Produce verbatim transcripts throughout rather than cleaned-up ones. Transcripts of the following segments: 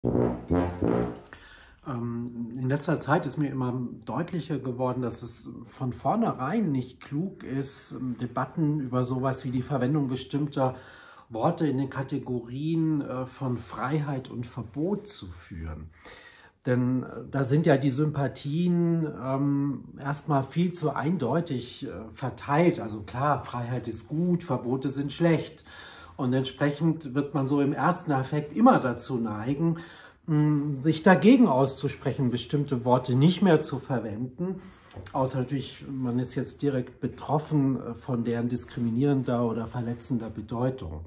Ähm, in letzter Zeit ist mir immer deutlicher geworden, dass es von vornherein nicht klug ist, Debatten über sowas wie die Verwendung bestimmter Worte in den Kategorien äh, von Freiheit und Verbot zu führen. Denn äh, da sind ja die Sympathien ähm, erstmal viel zu eindeutig äh, verteilt. Also klar, Freiheit ist gut, Verbote sind schlecht. Und entsprechend wird man so im ersten Affekt immer dazu neigen, sich dagegen auszusprechen, bestimmte Worte nicht mehr zu verwenden, außer natürlich, man ist jetzt direkt betroffen von deren diskriminierender oder verletzender Bedeutung.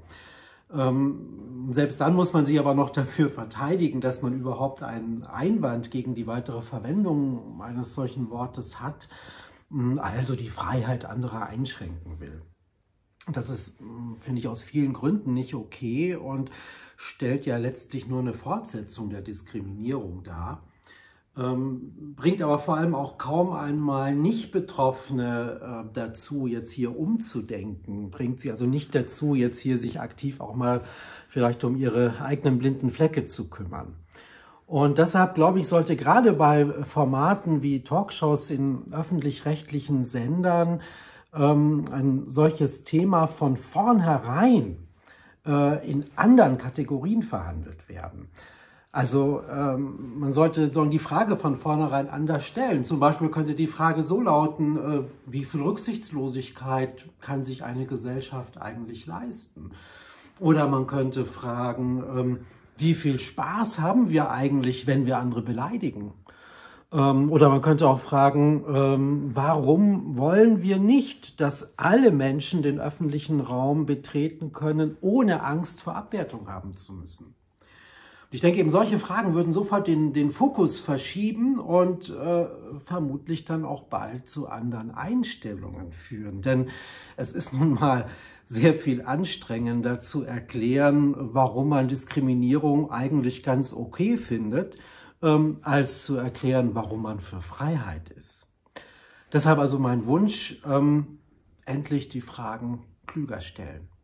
Ähm, selbst dann muss man sich aber noch dafür verteidigen, dass man überhaupt einen Einwand gegen die weitere Verwendung eines solchen Wortes hat, also die Freiheit anderer einschränken will. Das ist, finde ich, aus vielen Gründen nicht okay und stellt ja letztlich nur eine Fortsetzung der Diskriminierung dar, ähm, bringt aber vor allem auch kaum einmal Nicht-Betroffene äh, dazu, jetzt hier umzudenken, bringt sie also nicht dazu, jetzt hier sich aktiv auch mal vielleicht um ihre eigenen blinden Flecke zu kümmern. Und deshalb, glaube ich, sollte gerade bei Formaten wie Talkshows in öffentlich-rechtlichen Sendern ein solches Thema von vornherein äh, in anderen Kategorien verhandelt werden. Also ähm, man sollte die Frage von vornherein anders stellen. Zum Beispiel könnte die Frage so lauten, äh, wie viel Rücksichtslosigkeit kann sich eine Gesellschaft eigentlich leisten? Oder man könnte fragen, ähm, wie viel Spaß haben wir eigentlich, wenn wir andere beleidigen? Oder man könnte auch fragen, warum wollen wir nicht, dass alle Menschen den öffentlichen Raum betreten können, ohne Angst vor Abwertung haben zu müssen? Ich denke, eben solche Fragen würden sofort den, den Fokus verschieben und äh, vermutlich dann auch bald zu anderen Einstellungen führen. Denn es ist nun mal sehr viel anstrengender zu erklären, warum man Diskriminierung eigentlich ganz okay findet, als zu erklären, warum man für Freiheit ist. Deshalb also mein Wunsch, ähm, endlich die Fragen klüger stellen.